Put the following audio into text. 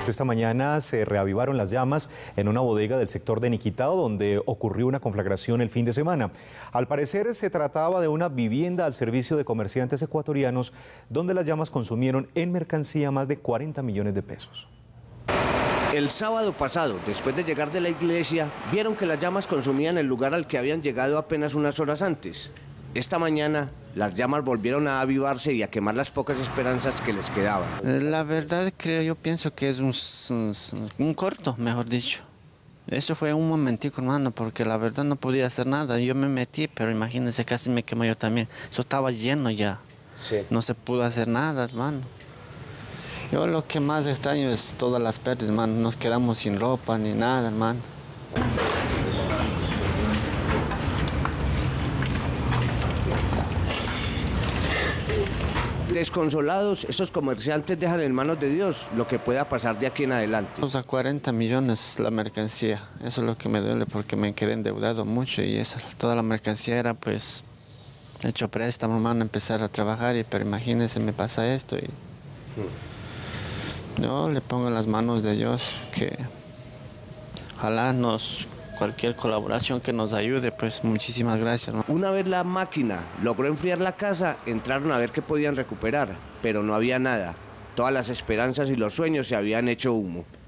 esta mañana se reavivaron las llamas en una bodega del sector de Niquitao, donde ocurrió una conflagración el fin de semana. Al parecer se trataba de una vivienda al servicio de comerciantes ecuatorianos, donde las llamas consumieron en mercancía más de 40 millones de pesos. El sábado pasado, después de llegar de la iglesia, vieron que las llamas consumían el lugar al que habían llegado apenas unas horas antes. Esta mañana, las llamas volvieron a avivarse y a quemar las pocas esperanzas que les quedaban. La verdad, yo pienso que es un corto, mejor dicho. Eso fue un momentico, hermano, porque la verdad no podía hacer nada. Yo me metí, pero imagínense, casi me quemé yo también. Eso estaba lleno ya. Sí. No se pudo hacer nada, hermano. Yo lo que más extraño es todas las pérdidas, hermano. Nos quedamos sin ropa ni nada, hermano. Desconsolados, estos comerciantes dejan en manos de Dios lo que pueda pasar de aquí en adelante. A 40 millones la mercancía. Eso es lo que me duele porque me quedé endeudado mucho y toda la mercancía era pues hecho préstamo, hermano, empezar a trabajar, pero imagínense, me pasa esto y yo le pongo en las manos de Dios que ojalá cualquier colaboración que nos ayude, pues muchísimas gracias, ¿no? Una vez la máquina logró enfriar la casa, entraron a ver qué podían recuperar, pero no había nada. Todas las esperanzas y los sueños se habían hecho humo.